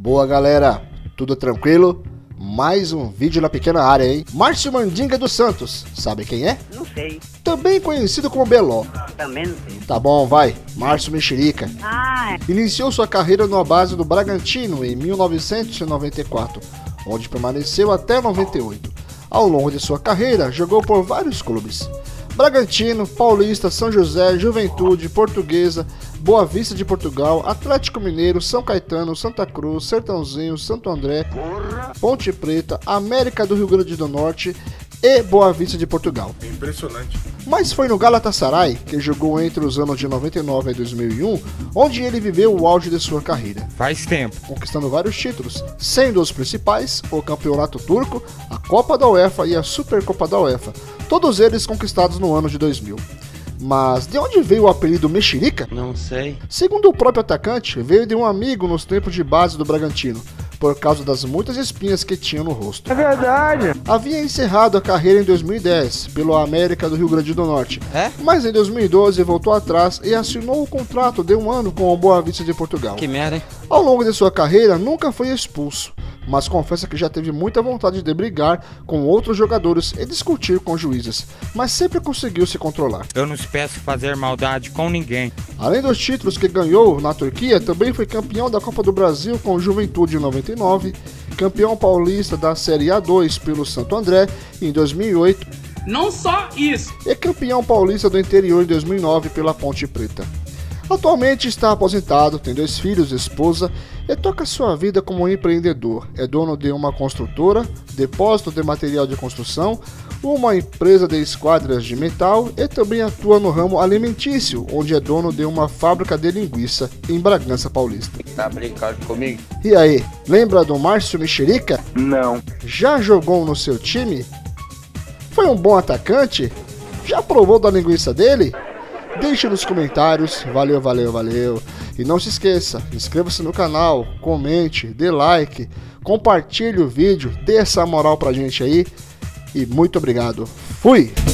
Boa, galera, tudo tranquilo? Mais um vídeo na pequena área, hein? Márcio Mandinga dos Santos, sabe quem é? Não sei. Também conhecido como Beló. Também não sei. Tá bom, vai. Márcio Mexerica. Iniciou sua carreira na base do Bragantino em 1994, onde permaneceu até 98. Ao longo de sua carreira, jogou por vários clubes: Bragantino, Paulista, São José, Juventude, Portuguesa, Boa Vista de Portugal, Atlético Mineiro, São Caetano, Santa Cruz, Sertãozinho, Santo André, Ponte Preta, América do Rio Grande do Norte e Boa Vista de Portugal. Impressionante. Mas foi no Galatasaray que jogou entre os anos de 99 e 2001, onde ele viveu o auge de sua carreira. Faz tempo. Conquistando vários títulos, sendo os principais o Campeonato Turco, a Copa da UEFA e a Supercopa da UEFA, todos eles conquistados no ano de 2000. Mas de onde veio o apelido Mexerica? Não sei. Segundo o próprio atacante, veio de um amigo nos tempos de base do Bragantino, por causa das muitas espinhas que tinha no rosto. É verdade. Havia encerrado a carreira em 2010 pelo América do Rio Grande do Norte, mas em 2012 voltou atrás e assinou o contrato de 1 ano com o Boa Vista de Portugal. Que merda, hein? Ao longo de sua carreira nunca foi expulso, mas confessa que já teve muita vontade de brigar com outros jogadores e discutir com juízes, mas sempre conseguiu se controlar. Eu não peço fazer maldade com ninguém. Além dos títulos que ganhou na Turquia, também foi campeão da Copa do Brasil com o Juventude em 99, campeão paulista da Série A2 pelo Santo André em 2008, não só isso, e campeão paulista do interior em 2009 pela Ponte Preta. Atualmente está aposentado, tem 2 filhos e esposa e toca sua vida como empreendedor. É dono de uma construtora, depósito de material de construção, uma empresa de esquadrias de metal e também atua no ramo alimentício, onde é dono de uma fábrica de linguiça em Bragança Paulista. Tá brincando comigo? E aí, lembra do Márcio Mexerica? Não. Já jogou no seu time? Foi um bom atacante? Já provou da linguiça dele? Deixe nos comentários, valeu, valeu, valeu. E não se esqueça, inscreva-se no canal, comente, dê like, compartilhe o vídeo, dê essa moral pra gente aí. E muito obrigado. Fui!